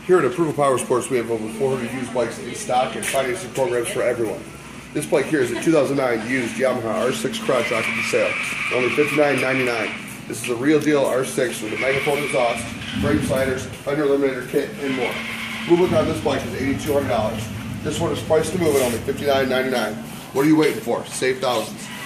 Here at Approval Power Sports, we have over 400 used bikes in stock and financing programs for everyone. This bike here is a 2009 used Yamaha R6 crtoch for sale, only $59.99. This is a real deal R6 with a megaphone exhaust, frame sliders, under eliminator kit, and more. Movement on this bike is $8,200. This one is priced to move at only $59.99. What are you waiting for? Save thousands.